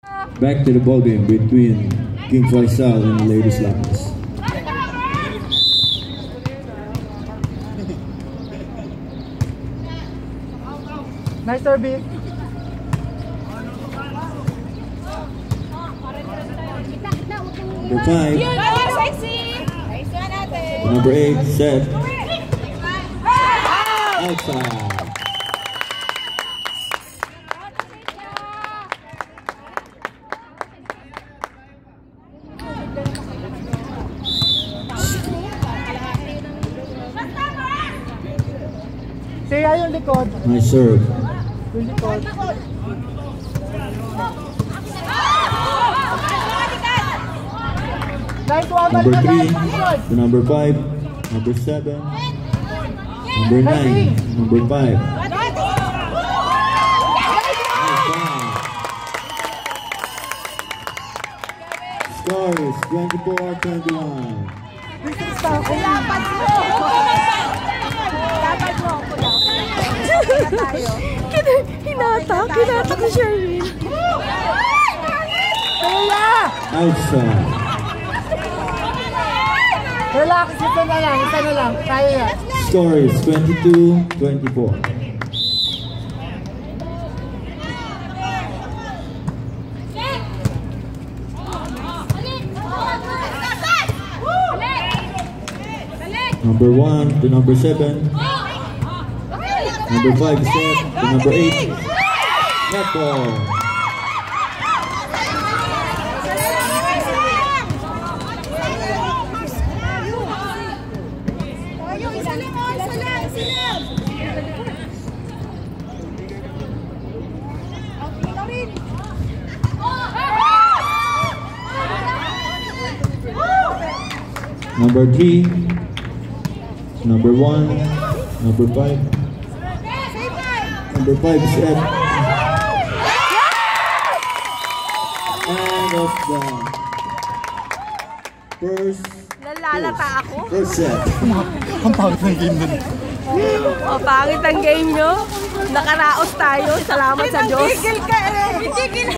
Back to the ball game between King Faisal and Ladies Lamas. Nice service. Number 5. Number 8, set. Outside. Siya yung likod. Nice serve. Yung likod. Number 3, to number 5, number 7, number 9, number 5. Score is 24-21. Hinatak ni Sherwin. Outside. Relax, isa na lang, kaya yan. Score is 22-24. Number 1 to number 7. Number 5 set to number 8. Net ball. Number 3, number 1, number 5. Number 5 set. And of the first set. Ang pangit ng game nun. O, pangit ang game nyo. Nakaraos tayo. Salamat sa Diyos.